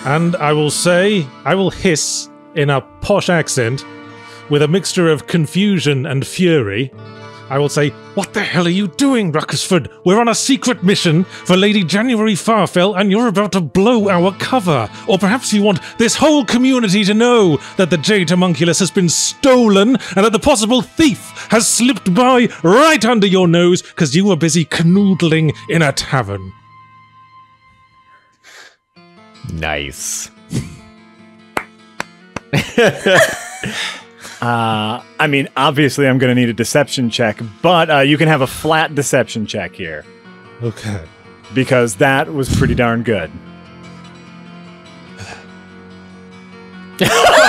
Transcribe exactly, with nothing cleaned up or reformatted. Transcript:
And I will say, I will hiss in a posh accent, with a mixture of confusion and fury. I will say, "What the hell are you doing, Ruckersford? We're on a secret mission for Lady January Farfell, and you're about to blow our cover. Or perhaps you want this whole community to know that the Jade Homunculus has been stolen, and that the possible thief has slipped by right under your nose because you were busy canoodling in a tavern." Nice. Uh, I mean, obviously I'm going to need a deception check, but uh, you can have a flat deception check here. Okay. Because that was pretty darn good.